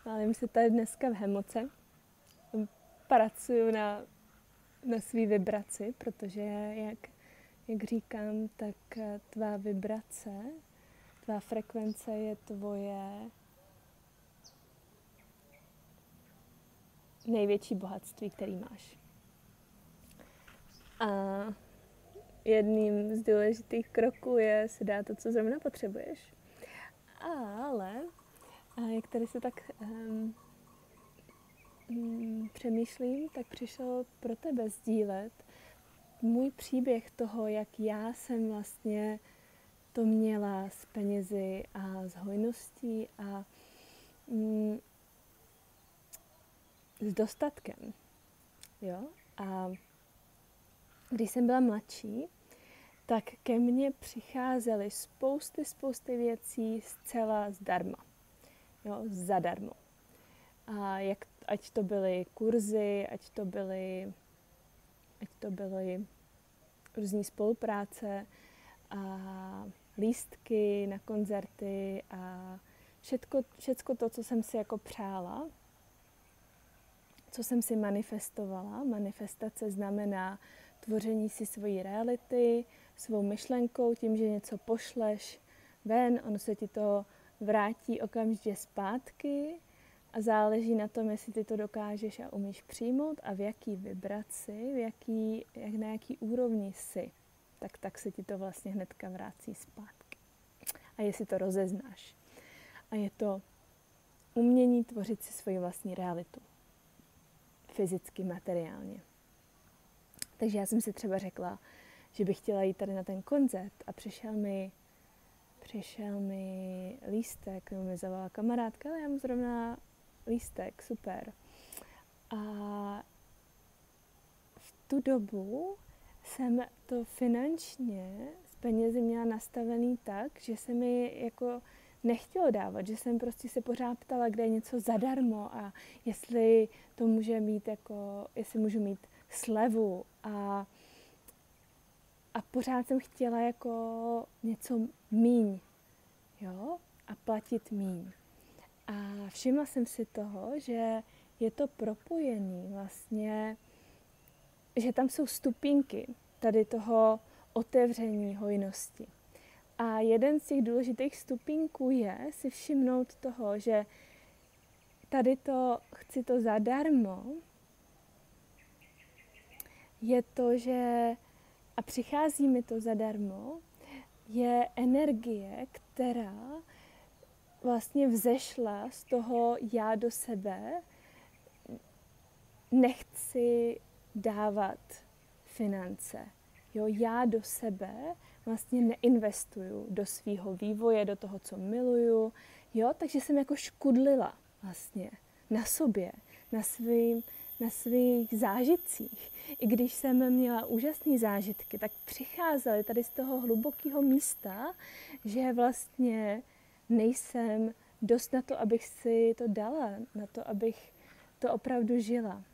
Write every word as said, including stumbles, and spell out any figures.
Válím se tady dneska v Hemoce. Pracuju na, na svý vibraci, protože jak, jak říkám, tak tvá vibrace, tvá frekvence je tvoje největší bohatství, který máš. A jedním z důležitých kroků je si dát to, co zrovna potřebuješ. Ale jak tady se tak um, um, přemýšlím, tak přišel pro tebe sdílet můj příběh toho, jak já jsem vlastně to měla s penězi a s hojností a um, s dostatkem. Jo? A když jsem byla mladší, tak ke mně přicházely spousty, spousty věcí zcela zdarma. Jo, zadarmo. A jak, ať to byly kurzy, ať to byly, ať to byly různé spolupráce a lístky na koncerty a všetko, všetko to, co jsem si jako přála, co jsem si manifestovala. Manifestace znamená tvoření si svojí reality, svou myšlenkou, tím, že něco pošleš ven, ono se ti to vrátí okamžitě zpátky a záleží na tom, jestli ty to dokážeš a umíš přijmout a v jaký vibraci, v jaký, jak na jaký úrovni jsi, tak, tak se ti to vlastně hnedka vrací zpátky. A jestli to rozeznáš. A je to umění tvořit si svoji vlastní realitu. Fyzicky, materiálně. Takže já jsem si třeba řekla, že bych chtěla jít tady na ten koncert a přišel mi, přišel mi lístek, nebo mi zavolala kamarádka, ale já mám zrovna lístek, super. A v tu dobu jsem to finančně s penězi měla nastavený tak, že se mi jako nechtělo dávat, že jsem prostě se pořád ptala, kde je něco zadarmo a jestli to může mít jako, jestli můžu mít slevu a, a pořád jsem chtěla jako něco míň, jo, a platit míň. A všimla jsem si toho, že je to propojený vlastně, že tam jsou stupínky tady toho otevření hojnosti. A jeden z těch důležitých stupínků je si všimnout toho, že tady to, chci to zadarmo, je to, že, a přichází mi to zadarmo, je energie, která vlastně vzešla z toho já do sebe, nechci dávat finance. Jo, já do sebe vlastně neinvestuju do svého vývoje, do toho, co miluju. Jo, takže jsem jako škudlila vlastně na sobě, na, svým, na svých zážitcích. I když jsem měla úžasné zážitky, tak přicházely tady z toho hlubokého místa, že vlastně nejsem dost na to, abych si to dala, na to, abych to opravdu žila.